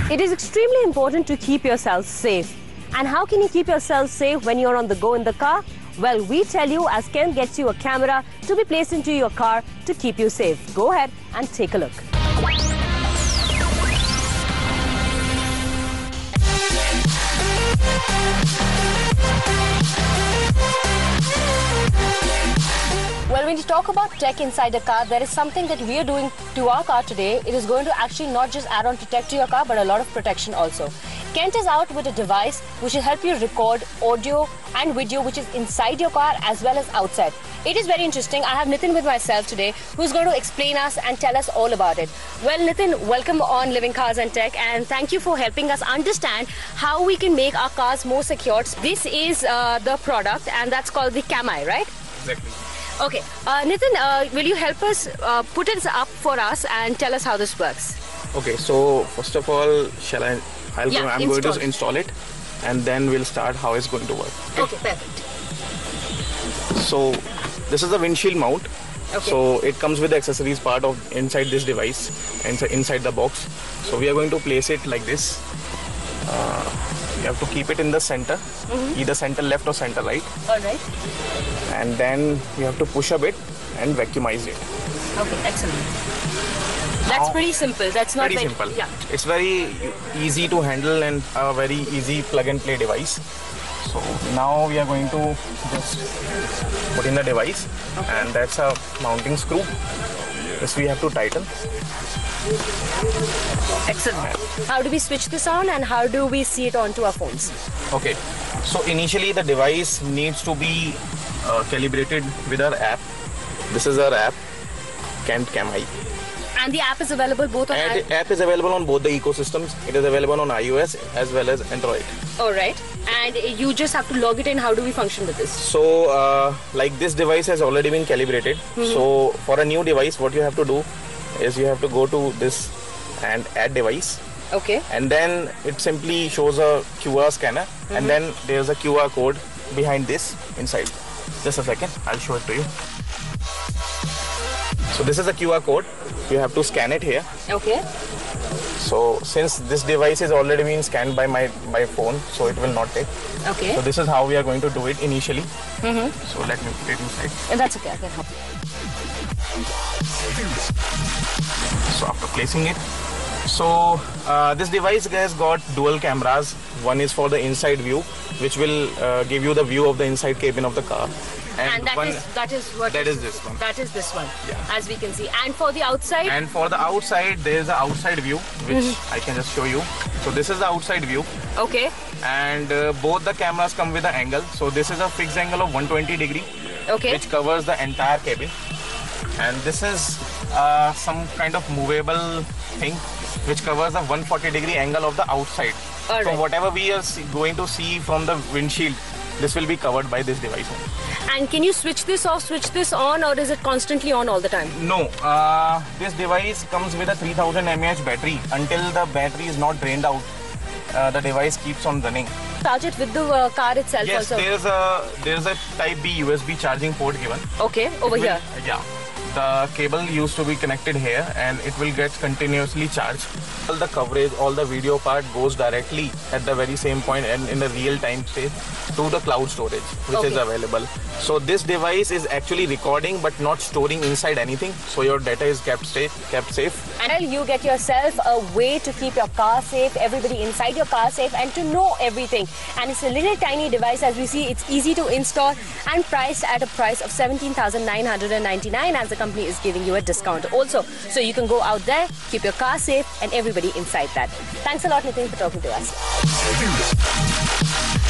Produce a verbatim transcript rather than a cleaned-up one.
It is extremely important to keep yourself safe. And how can you keep yourself safe when you're on the go in the car? Well, we tell you as Kent gets you a camera to be placed into your car to keep you safe. Go ahead and take a look. Well, when you talk about tech inside a car, there is something that we are doing to our car today. It is going to actually not just add on to tech to your car, but a lot of protection also. Kent is out with a device which will help you record audio and video which is inside your car as well as outside. It is very interesting. I have Nitin with myself today who's going to explain us and tell us all about it. Well, Nitin, welcome on Living Cars and Tech, and thank you for helping us understand how we can make our cars more secure. This is uh, the product, and that's called the CamEye, right? Exactly. Okay, uh, Nitin, uh, will you help us uh, put it up for us and tell us how this works? Okay, so first of all, shall I? I'll yeah, go, I'm install. going to install it, and then we'll start how it's going to work. Okay, okay, perfect. So this is the windshield mount. Okay. So it comes with the accessories part of inside this device, inside inside the box. So we are going to place it like this. Uh, you have to keep it in the center, mm-hmm. either center left or center right. All right. And then you have to push a bit and vacuumize it. Okay, excellent. That's pretty simple. That's not pretty very simple. Yeah. It's very easy to handle and a very easy plug and play device. So now we are going to just put in the device, okay. And that's a mounting screw. This we have to tighten. Excellent. How do we switch this on and how do we see it onto our phones? Okay. So initially the device needs to be uh, calibrated with our app. This is our app, Kent CamEye. And the app is available both on... And the app is available on both the ecosystems. It is available on iOS as well as Android. All right. And you just have to log it in. How do we function with this? So, uh, like this device has already been calibrated. Mm-hmm. So, for a new device, what you have to do is you have to go to this and add device. Okay. And then it simply shows a Q R scanner. Mm-hmm. And then there's a Q R code behind this inside. Just a second. I'll show it to you. So, this is a Q R code. You have to scan it here. Okay. So since this device is already been scanned by my my phone, so it will not take. Okay. So this is how we are going to do it initially. Mm-hmm. So let me put it inside. And that's okay. I can help. So after placing it, so uh, this device has got dual cameras. One is for the inside view, which will uh, give you the view of the inside cabin of the car. And, and that, one, is, that is what that is, is this one. That is this one, yeah. As we can see. And for the outside? And for the outside, there is the outside view, which mm-hmm. I can just show you. So this is the outside view. Okay. And uh, both the cameras come with an angle. So this is a fixed angle of one hundred twenty degree, okay, which covers the entire cabin. And this is uh, some kind of movable thing, which covers the one hundred forty degree angle of the outside. All so right. whatever we are see, going to see from the windshield, this will be covered by this device only. And can you switch this off, switch this on, or is it constantly on all the time? No. Uh, this device comes with a three thousand milliamp hour battery. Until the battery is not drained out, uh, the device keeps on running. Charge it with the uh, car itself yes, also? Yes, there's a, there's a Type B U S B charging port given. Okay, over will, here. Yeah. The cable used to be connected here and it will get continuously charged. All the coverage, all the video part goes directly at the very same point and in the real time state to the cloud storage, which okay. is available. So this device is actually recording but not storing inside anything. So your data is kept safe. Kept safe. And you get yourself a way to keep your car safe, everybody inside your car safe, and to know everything. And it's a little tiny device, as we see. It's easy to install and priced at a price of seventeen thousand nine hundred ninety-nine dollars, as the company is giving you a discount also. So you can go out there, keep your car safe, and everybody inside that. Thanks a lot, Nitin, for talking to us.